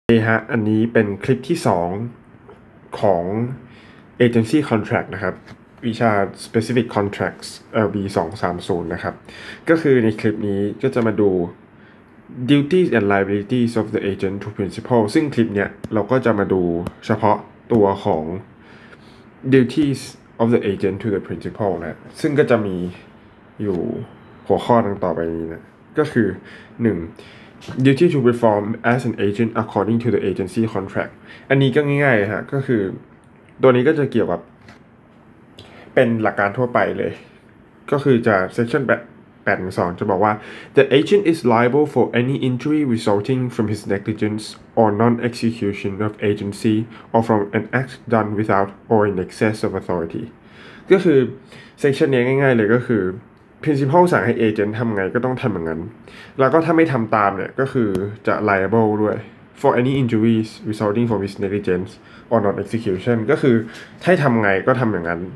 ฮะอันนี้เป็นคลิปที่2ของ Agency Contract นะครับวิชา Specific Contracts LB 230นะครับก็คือในคลิปนี้ก็จะมาดู Duties and Liabilities of the Agent to Principal ซึ่งคลิปเนี้ยเราก็จะมาดูเฉพาะตัวของ Duties of the Agent to the Principal นะซึ่งก็จะมีอยู่หัวข้อดังต่อไปนี้นะก็คือ 1.Duty to perform as an agent according to the agency contract อันนี้ก็ง่ายๆฮะก็คือตัวนี้ก็จะเกี่ยวกับเป็นหลักการทั่วไปเลยก็คือจะ section 8.2 จะบอกว่า the agent is liable for any injury resulting from his negligence or non-execution of agency or from an act done without or in excess of authority ก็คือ section นี้ง่ายๆเลยก็คือprincipal สั่งให้ agent ทำไงก็ต้องทำอย่างนั้นแล้วก็ถ้าไม่ทำตามเนี่ยก็คือจะ liable ด้วย for any injuries resulting from his negligence or non-execution ก็คือให้ทำไงก็ทำอย่างนั้น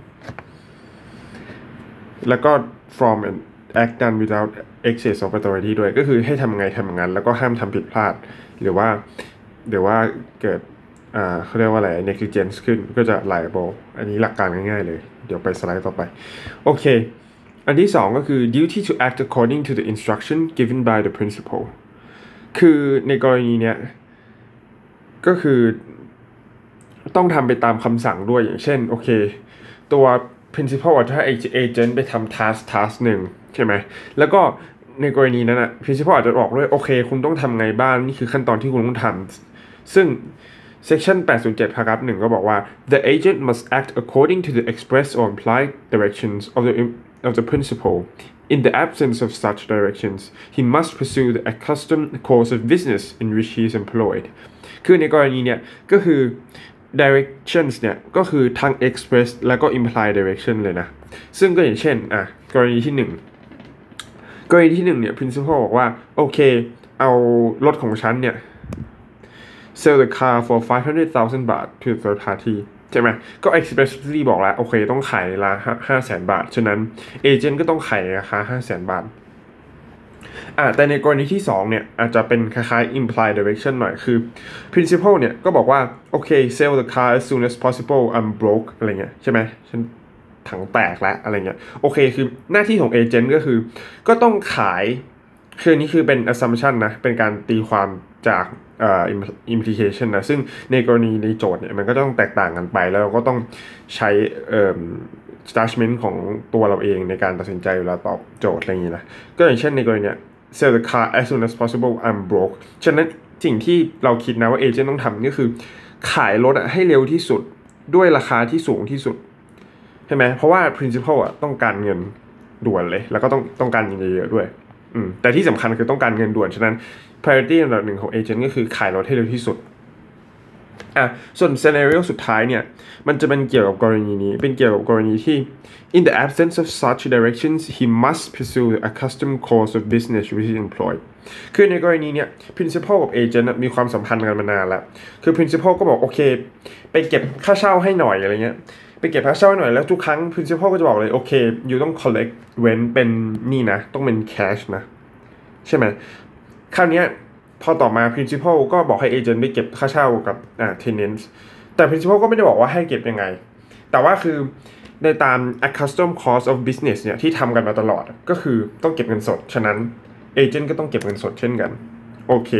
แล้วก็ from an act done without excess of authority ด้วยก็คือให้ทำไงทำอย่างนั้นแล้วก็ห้ามทำผิดพลาดหรือว่าเกิดเขาเรียกว่าอะไร negligence ขึ้นก็จะ liable อันนี้หลักการง่ายๆเลยเดี๋ยวไปสไลด์ต่อไปโอเคอันที่2ก็คือ duty to act according to the instruction given by the principal คือในกรณีเนี้ยก็คือต้องทำไปตามคำสั่งด้วยอย่างเช่นโอเคตัว principal อาจจะให้ agent ไปทำ task หนึ่งใช่ไหมแล้วก็ในกรณีนั้นprincipal อาจจะบอกด้วยโอเคคุณต้องทำไงบ้างนี่คือขั้นตอนที่คุณต้องทำซึ่งSection 807 paragraph 1 ก็บอกว่า the agent must act according to the express or implied directions of the principal. In the absence of such directions, he must pursue the accustomed course of business in which he is employed. คือในกรณีเนี่ยก็คือ directions เนี่ยก็คือทั้ง express แล้วก็ implied direction เลยนะซึ่งก็อย่างเช่นกรณีที่1เนี่ย principal บอกว่าโอเคเอารถของฉันเนี่ยsell the car for 500,000 บาท to third party ใช่ไหมก็ expressly บอกแล้วโอเคต้องขายราคา 500,000 บาทฉะนั้น agent ก็ต้องขายราคา 500,000 บาทแต่ในกรณีที่2เนี่ยอาจจะเป็นคล้ายๆ implied direction หน่อยคือ principal เนี่ยก็บอกว่าโอเค sell the car as soon as possible I'm broke อะไรเงี้ยใช่ไหมฉันถังแตกแล้วอะไรเงี้ยโอเคคือหน้าที่ของ agent ก็คือก็ต้องขายคือนี้คือเป็น assumption นะเป็นการตีความจากimplication นะซึ่งในกรณีในโจทย์เนี่ยมันก็ต้องแตกต่างกันไปแล้วเราก็ต้องใช้judgment ของตัวเราเองในการตัดสินใจเวลาตอบโจทย์อะไรอย่างนี้นะก็อย่างเช่นในกรณีเนี่ย sell the car as soon as possible I'm broke ฉะนั้นสิ่งที่เราคิดนะว่า agent ต้องทำก็คือขายรถให้เร็วที่สุดด้วยราคาที่สูงที่สุดใช่ไหมเพราะว่า principal ต้องการเงินด่วนเลยแล้วก็ต้องการเงินเยอะๆด้วยแต่ที่สำคัญคือต้องการเงินด่วนฉะนั้น priority อันดับ1ของ agent ก็คือขายรถให้เร็วที่สุดส่วน scenario สุดท้ายเนี่ยมันจะเป็นเกี่ยวกับกรณีนี้เป็นเกี่ยวกับกรณีที่ in the absence of such directions he must pursue the accustomed course of business which is employed คือในกรณีเนี่ย principal กับ agent มีความสัมพันธ์กันมานานแล้วคือ principal ก็บอกโอเคไปเก็บค่าเช่าให้หน่อยอะไรเงี้ยไปเก็บค่าเช่าให้หน่อยแล้วทุกครั้ง principal ก็จะบอกเลยโอเคอยู่ต้อง collect rent เป็นนี่นะต้องเป็น cash นะใช่ไหมคราวนี้พอต่อมา principal ก็บอกให้ agent ไปเก็บค่าเช่ากับtenants แต่ principal ก็ไม่ได้บอกว่าให้เก็บยังไงแต่ว่าคือในตาม accustomed course of business เนี่ยที่ทำกันมาตลอดก็คือต้องเก็บเงินสดฉะนั้น agent ก็ต้องเก็บเงินสดเช่นกันโอเค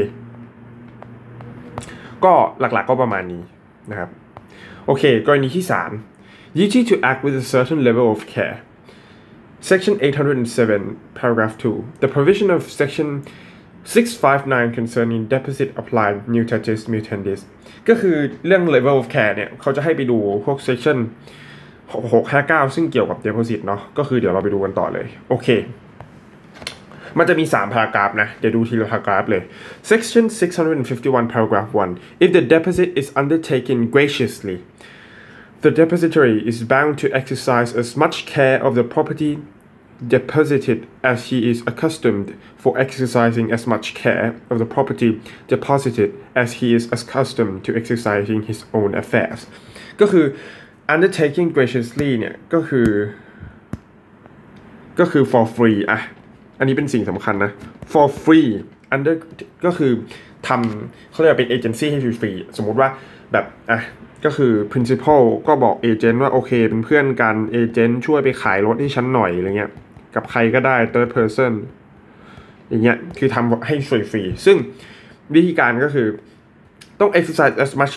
ก็หลักๆก็ประมาณนี้นะครับโอเคกรณีที่3 duty to act with a certain level of care Section 807 paragraph 2 the provision of section 659 concerning deposit apply mutatis mutandis ก็คือเรื่อง level of care เนี่ยเขาจะให้ไปดูพวก section 659ซึ่งเกี่ยวกับ deposit เนาะก็คือเดี๋ยวเราไปดูกันต่อเลยโอเคมันจะมี3 paragraph นะเดี๋ยวดูทีละ paragraph เลย Section 651 paragraph 1 if the deposit is undertaken graciously the depository is bound to exercise as much care of the property deposited as he is accustomed for exercising as much care of the property deposited as he is accustomed to exercising his own affairs ก็คือ undertaking graciously เนี่ยก็คือ for free อันนี้เป็นสิ่งสำคัญนะ for free under ก็คือทำเขาเรียกว่าเป็นเอเจนซี่ให้ฟรีๆสมมุติว่าแบบก็คือ principal ก็บอกเอเจนต์ว่าโอเคเป็นเพื่อนกันเอเจนต์ช่วยไปขายรถให้ฉันหน่อยอะไรเงี้ยกับใครก็ได้ third person อย่างเงี้ยคือทำให้ฟรีๆซึ่งวิธีการก็คือต้อง exercise as much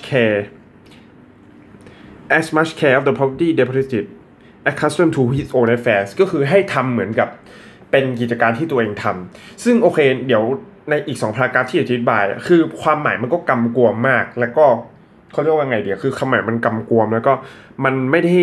care of the property deposit accustomed to his own affairs ก็คือให้ทำเหมือนกับเป็นกิจการที่ตัวเองทำซึ่งโอเคเดี๋ยวในอีก2พารากราฟที่อธิบายคือความหมายมันก็กำกวมมากแล้วก็เขาเรียกว่าไงเดี๋ยวคือความหมายมันกำกวมแล้วก็มันไม่ได้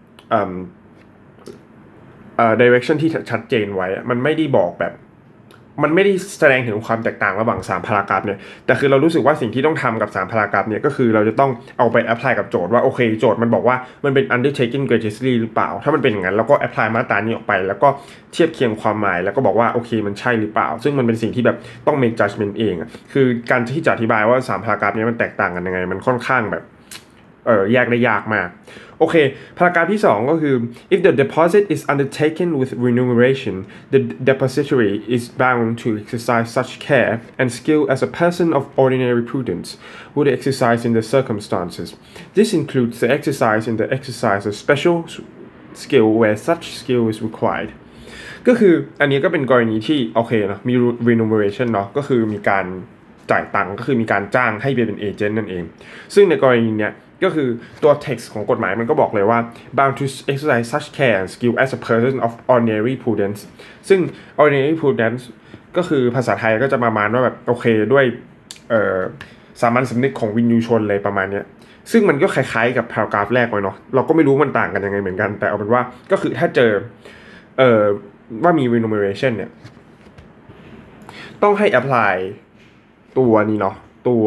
direction ที่ชัดเจนไว้มันไม่ได้บอกแบบมันไม่ได้แสดงถึงความแตกต่างระหว่าง3พารากราฟเนี่ยแต่คือเรารู้สึกว่าสิ่งที่ต้องทำกับ3พารากราฟเนี่ยก็คือเราจะต้องเอาไป apply กับโจทย์ว่าโอเคโจทย์มันบอกว่ามันเป็น undertaken graciously หรือเปล่าถ้ามันเป็นอย่างนั้นเราก็ apply มาตรานี้ออกไปแล้วก็เทียบเคียงความหมายแล้วก็บอกว่าโอเคมันใช่หรือเปล่าซึ่งมันเป็นสิ่งที่แบบต้อง make judgment เองคือการที่จะอธิบายว่า3พารากราฟนี้มันแตกต่างกันยังไงมันค่อนข้างแบบแยกได้ยากมากโอเคพารากราฟที่2ก็คือ if the deposit is undertaken with remuneration the depository is bound to exercise such care and skill as a person of ordinary prudence would exercise in the circumstances this includes the exercise in the exercise of special skill where such skill is required ก็คืออันนี้ก็เป็นกรณีที่โอเคเนาะมี remuneration เนาะก็คือมีการจ่ายตังค์ก็คือมีการจ้างให้ไปเป็นเอเจนต์นั่นเองซึ่งในกรณีเนี้ยก็คือตัว text ของกฎหมายมันก็บอกเลยว่า bound to exercise such care and skill as a person of ordinary prudence ซึ่ง ordinary prudence ก็คือภาษาไทยก็จะประมาณว่าแบบโอเคด้วยสามัญสำนึกของวินยูชนเลยประมาณเนี้ยซึ่งมันก็คล้ายๆกับ paragraph แรกไว้เนาะเราก็ไม่รู้มันต่างกันยังไงเหมือนกันแต่เอาเป็นว่าก็คือถ้าเจอว่ามี remuneration เนี่ยต้องให้ apply ตัวนี้เนาะตัว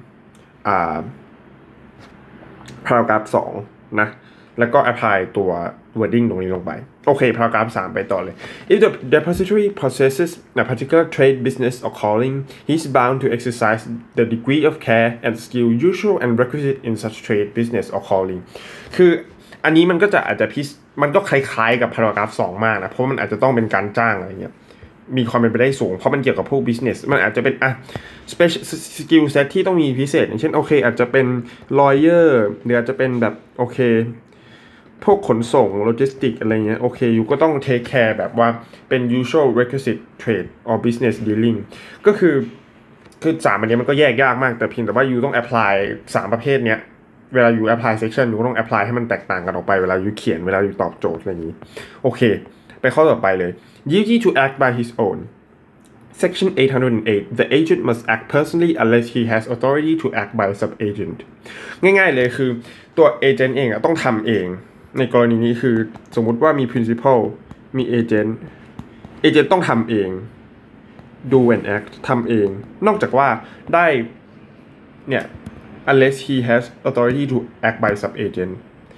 paragraph 2นะแล้วก็ apply ตัว wording ตรงนี้ลงไปโอเค paragraph 3ไปต่อเลย if the depository possesses a particular trade business or calling he is bound to exercise the degree of care and skill usual and requisite in such trade business or calling คืออันนี้มันก็จะอาจจะมันก็คล้ายๆกับ paragraph 2มากนะเพราะมันอาจจะต้องเป็นการจ้างอะไรเงี้ยมีความเป็นไปได้สูงเพราะมันเกี่ยวกับพวก business มันอาจจะเป็นspecial skill set ที่ต้องมีพิเศษอย่างเช่นโอเคอาจจะเป็น lawyer หรืออาจจะเป็นแบบโอเคพวกขนส่ง logistic อะไรเงี้ยโอเคอยู่ก็ต้อง take care แบบว่าเป็น usual requisite trade or business dealing ก็คือ3อันนี้มันก็แยกยากมากแต่เพียงแต่ว่าอยู่ต้อง apply 3ประเภทเนี้ยเวลาอยู่ apply section อยู่ก็ต้อง apply ให้มันแตกต่างกันออกไปเวลาอยู่เขียนเวลาอยู่ตอบโจทย์อะไรอย่างนี้โอเคไปข้อต่อไปเลย duty to act by his own Section 808 the agent must act personally unless he has authority to act by sub-agent ง่ายๆเลยคือตัว agent เองต้องทำเองในกรณีนี้คือสมมุติว่ามี principal มี agent ต้องทำเอง do and act ทำเองนอกจากว่าได้เนี่ย unless he has authority to act by sub-agent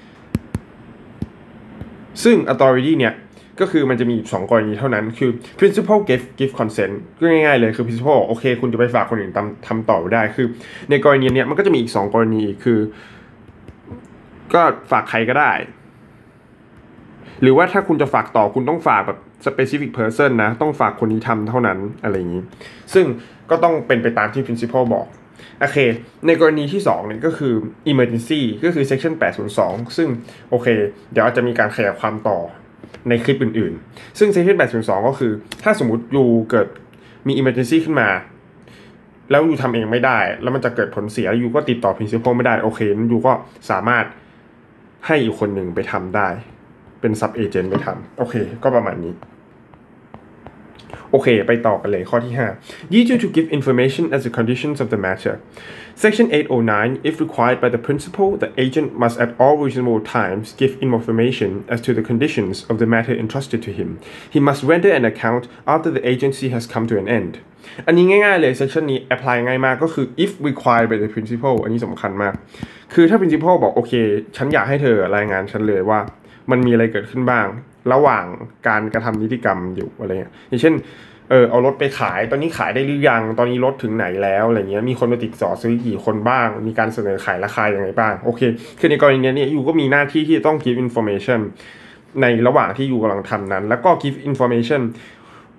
ซึ่ง authority เนี่ยก็คือมันจะมี2กรณีเท่านั้นคือ principal give consent ก็ง่ายๆเลยคือ principal โอเคคุณจะไปฝากคนอื่นทำต่อได้คือในกรณีเนี้ยมันก็จะมีอีก2กรณีคือก็ฝากใครก็ได้หรือว่าถ้าคุณจะฝากต่อคุณต้องฝากแบบ specific person นะต้องฝากคนนี้ทำเท่านั้นอะไรอย่างนี้ซึ่งก็ต้องเป็นไปตามที่ principal บอกโอเคในกรณีที่2เนี่ยก็คือ emergency ก็คือ section 802ซึ่งโอเคเดี๋ยวอาจจะมีการขยายความต่อในคลิปอื่นๆซึ่ง section 802ก็คือถ้าสมมุติยูเกิดมี emergency ขึ้นมาแล้วยูทำเองไม่ได้แล้วมันจะเกิดผลเสียยูก็ติดต่อ principal ไม่ได้โอเคนั้นยูก็สามารถให้อีกคนหนึ่งไปทำได้เป็น sub agent ไปทำโอเคก็ประมาณนี้โอเคไปต่อกันเลยข้อที่5 duty to give information as the conditions of the matter Section 809 if required by the principal the agent must at all reasonable times give information as to the conditions of the matter entrusted to him he must render an account after the agency has come to an end อันนี้ง่ายๆเลย section นี้ apply ง่ายมากก็คือ if required by the principal อันนี้สำคัญมากคือถ้า principal บอกโอเคฉันอยากให้เธอรายงานฉันเลยว่ามันมีอะไรเกิดขึ้นบ้างระหว่างการกระทำนิติกรรมอยู่อะไรเงี้ยอย่างเช่นเอารถไปขายตอนนี้ขายได้หรือยังตอนนี้รถถึงไหนแล้วอะไรเงี้ยมีคนมาติดต่อซื้อกี่คนบ้างมีการเสนอขายราคายังไงบ้างโอเคคือในกรณีนี้ยูก็มีหน้าที่ที่ต้อง give information ในระหว่างที่ยูกำลังทำนั้นแล้วก็ give information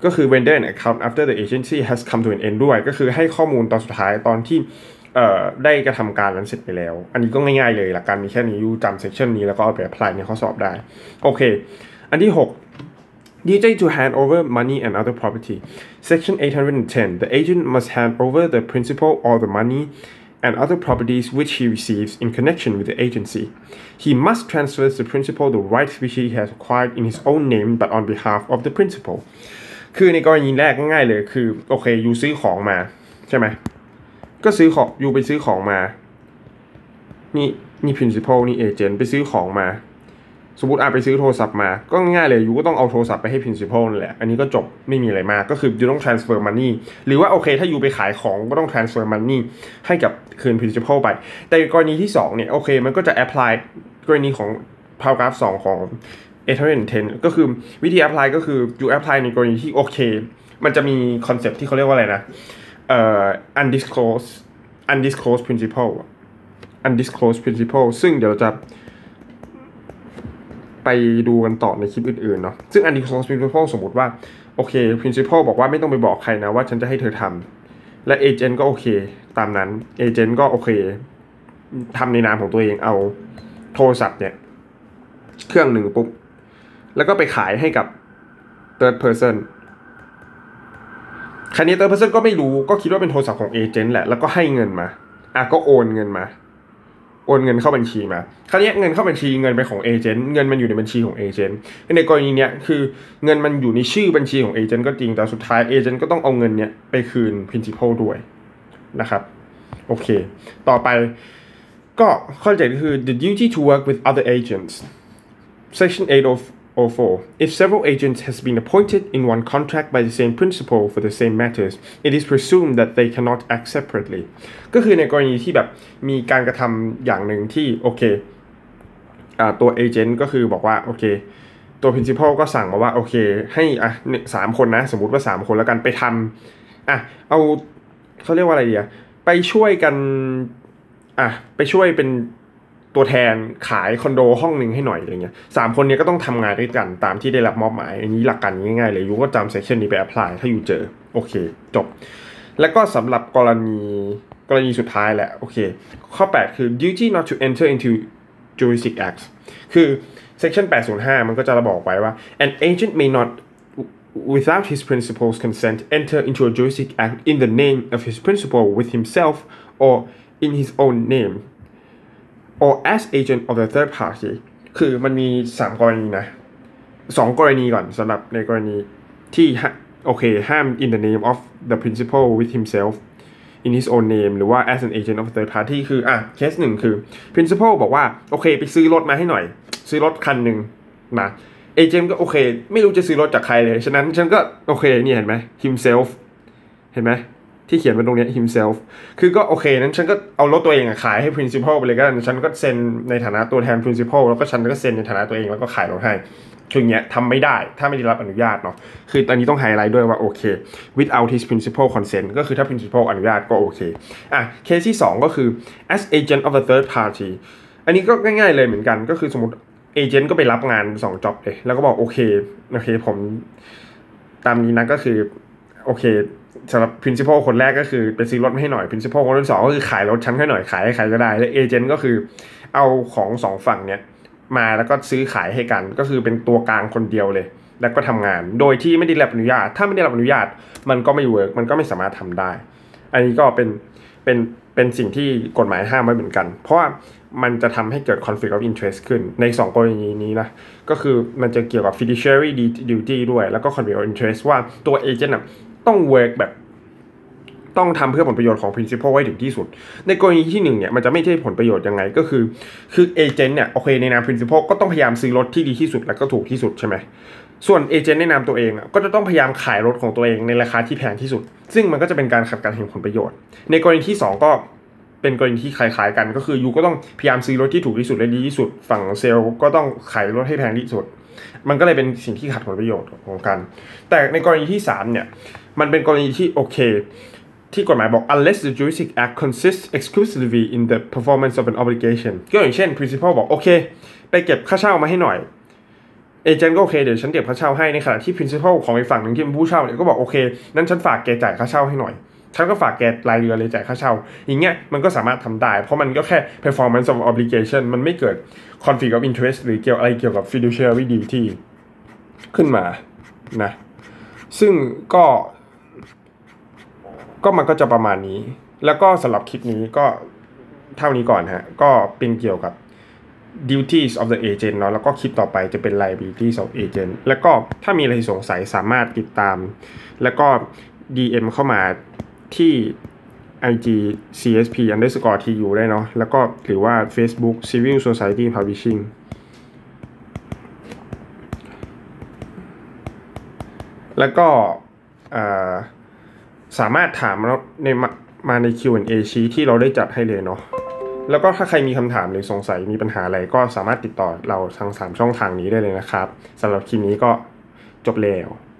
ก็คือ render an account after the agency has come to an end ด้วยก็คือให้ข้อมูลตอนสุดท้ายตอนที่ได้กระทำการนั้นเสร็จไปแล้วอันนี้ก็ง่ายๆเลยหลักการมีแค่นี้อยู่จำ section นี้แล้วก็เอาไป apply ในข้อสอบได้โอเคอันที่6 duty to hand over money and other property section 810 the agent must hand over the principal or the money and other properties which he receives in connection with the agency. He must transfer to the principal the rights which he has acquired in his own name but on behalf of the principal. คือในกรณีแรกง่ายๆเลยคือโอเคยูซื้อของมาใช่ไหมก็ซื้อของยูไปซื้อของมานี่ principal นี่ agent ไปซื้อของมาสมมติไปซื้อโทรศัพท์มาก็ง่ายๆเลยยูก็ต้องเอาโทรศัพท์ไปให้ principal นั่นแหละอันนี้ก็จบไม่มีอะไรมากก็คือยูต้อง transfer money หรือว่าโอเคถ้ายูไปขายของก็ต้อง transfer money ให้กับคืน principal ไปแต่กรณีที่2เนี่ยโอเคมันก็จะ apply กรณีของ paragraph 2ของ 810 ก็คือวิธี apply ก็คือยู apply ในกรณีที่โอเคมันจะมี concept ที่เขาเรียกว่าอะไรนะundisclosed principal ซึ่งเดี๋ยวจะไปดูกันต่อในคลิปอื่นๆเนาะซึ่ง undisclosed principal สมมติว่าโอเค principal บอกว่าไม่ต้องไปบอกใครนะว่าฉันจะให้เธอทำและ agent ก็โอเคตามนั้น agent ก็โอเคทำในนามของตัวเองเอาโทรศัพท์เนี่ยเครื่องหนึ่งปุ๊บแล้วก็ไปขายให้กับ third person คราวนี้ third person ก็ไม่รู้ก็คิดว่าเป็นโทรศัพท์ของ agent แหละแล้วก็ให้เงินมาก็โอนเงินเข้าบัญชีมาคราวนี้เงินเข้าบัญชีเงินเป็นของเอเจนต์เงินมันอยู่ในบัญชีของเอเจนต์ในกรณีเนี้ยคือเงินมันอยู่ในชื่อบัญชีของเอเจนต์ก็จริงแต่สุดท้ายเอเจนต์ก็ต้องเอาเงินเนี้ยไปคืน principal ด้วยนะครับโอเคต่อไปก็ข้อ7ก็คือ the duty to work with other agents section 804 if several agents has been appointed in one contract by the same principal for the same matters it is presumed that they cannot act separately ก็คือในกรณีที่แบบมีการกระทำอย่างหนึ่งที่โอเคตัวเอเจนต์ก็คือบอกว่าโอเคตัว principal ก็สั่งมาว่าโอเคให้3คนนะสมมุติว่า3คนแล้วกันไปทำเอาเขาเรียกว่าอะไรดีไปช่วยกันไปช่วยเป็นตัวแทนขายคอนโดห้องหนึ่งให้หน่อยอะไรเงี้ย3คนนี้ก็ต้องทำงานด้วยกันตามที่ได้รับมอบหมายอันนี้หลักการง่ายๆเลยยูก็จำเซสชันนี้ไป apply ถ้ายูเจอโอเคจบแล้วก็สำหรับกรณีสุดท้ายแหละโอเคข้อ8คือ duty not to enter into jurisdic acts คือ section 805มันก็จะระบอกไว้ว่า an agent may not without his principal's consent enter into a jurisdic act in the name of his principal with himself or in his own name or as agent of the third party คือมันมี3กรณีนะ2กรณีก่อนสำหรับในกรณีที่โอเคห้าม in the name of the principal with himself in his own name หรือว่า as an agent of the third party คือเคส1คือ principal บอกว่าโอเคไปซื้อรถมาให้หน่อยซื้อรถคันหนึ่งนะ agent ก็โอเคไม่รู้จะซื้อรถจากใครเลยฉะนั้นฉันก็โอเคนี่เห็นไหม himself เห็นไหมที่เขียนเป็นตรงนี้ himself คือก็โอเคนั้นฉันก็เอารถตัวเองขายให้ principal ไปเลยก็ฉันก็เซ็นในฐานะตัวแทน principal แล้วก็ฉันก็เซ็นในฐานะตัวเองแล้วก็ขายรถให้คืออย่างเงี้ยทำไม่ได้ถ้าไม่ได้รับอนุญาตเนาะคือตอนนี้ต้องไฮไลท์ด้วยว่าโอเค without his principal consent ก็คือถ้า principal อนุญาตก็โอเคเคสที่2ก็คือ as agent of a third party อันนี้ก็ง่ายๆเลยเหมือนกันก็คือสมมติเอเจนต์ก็ไปรับงาน2 job เลยแล้วก็บอกโอเคผมตามนี้นะก็คือโอเคสำหรับ principal คนแรกก็คือไปซื้อรถมาให้หน่อย principal คนที่2ก็คือขายรถชั้นให้หน่อยขายให้ใครก็ได้และเอเจนต์ก็คือเอาของ2ฝั่งเนี้ยมาแล้วก็ซื้อขายให้กันก็คือเป็นตัวกลางคนเดียวเลยแล้วก็ทำงานโดยที่ไม่ได้รับอนุญาตถ้าไม่ได้รับอนุญาตมันก็ไม่เวิร์กมันก็ไม่สามารถทำได้อันนี้ก็เป็นสิ่งที่กฎหมายห้ามไว้เหมือนกันเพราะว่ามันจะทำให้เกิด conflict of interest ขึ้นใน2กรณีนี้นะก็คือมันจะเกี่ยวกับ fiduciary duty ด้วยแล้วก็ conflict of interest ว่าตัว agent ต้อง work แบบต้องทำเพื่อผลประโยชน์ของ principal ให้ถึงที่สุดในกรณีที่1เนี่ยมันจะไม่ใช่ผลประโยชน์ยังไงก็คือเอเจนต์เนี่ยโอเคในนาม principal ก็ต้องพยายามซื้อรถที่ดีที่สุดและก็ถูกที่สุดใช่ไหมส่วนเอเจนต์ในนามตัวเองก็จะต้องพยายามขายรถของตัวเองในราคาที่แพงที่สุดซึ่งมันก็จะเป็นการขัดกันแห่งผลประโยชน์ในกรณีที่2ก็เป็นกรณีที่คล้ายๆกันก็คือยูก็ต้องพยายามซื้อรถที่ถูกที่สุดและดีที่สุดฝั่งเซลล์ก็ต้องขายรถให้แพงที่สุดมันก็เลยเป็นสิ่งที่ขัดผลประโยชน์ของกันแต่ในกรณีที่3เนี่ยมันเป็นกรณีที่โอเคที่กฎหมายบอก unless the jurisdic act consists exclusively in the performance of an obligation ก็อย่างเช่น principal บอกโอเคไปเก็บค่าเช่ามาให้หน่อยเอเจนต์ก็โอเคเดี๋ยวฉันเก็บค่าเช่าให้ในขณะที่ principal ของอีกฝั่งหนึ่งที่เป็นผู้เช่าเนี่ยก็บอกโอเคนั้นฉันฝากแกจ่ายค่าเช่าให้หน่อยฉันก็ฝากแกรายเดือนเลยจ่ายค่าเช่าอย่างเงี้ยมันก็สามารถทำได้เพราะมันก็แค่ performance of obligation มันไม่เกิด conflict of interest หรือเกี่ยวอะไรเกี่ยวกับ fiduciary duty ขึ้นมานะซึ่งก็มันก็จะประมาณนี้แล้วก็สำหรับคลิปนี้ก็เท่านี้ก่อนฮะก็เป็นเกี่ยวกับ duties of the agent เนาะแล้วก็คลิปต่อไปจะเป็น liabilities of agent แล้วก็ถ้ามีอะไรสงสัยสามารถติดตามแล้วก็ DM เข้ามาที่ IG CSP_TU ได้เนาะแล้วก็หรือว่า Facebook Civil Society Publishing แล้วก็สามารถถามมาใน Q&A ชี้ที่เราได้จัดให้เลยเนาะแล้วก็ถ้าใครมีคำถามหรือสงสัยมีปัญหาอะไรก็สามารถติดต่อเราทาง3ช่องทางนี้ได้เลยนะครับสำหรับคลิปนี้ก็จบแล้ว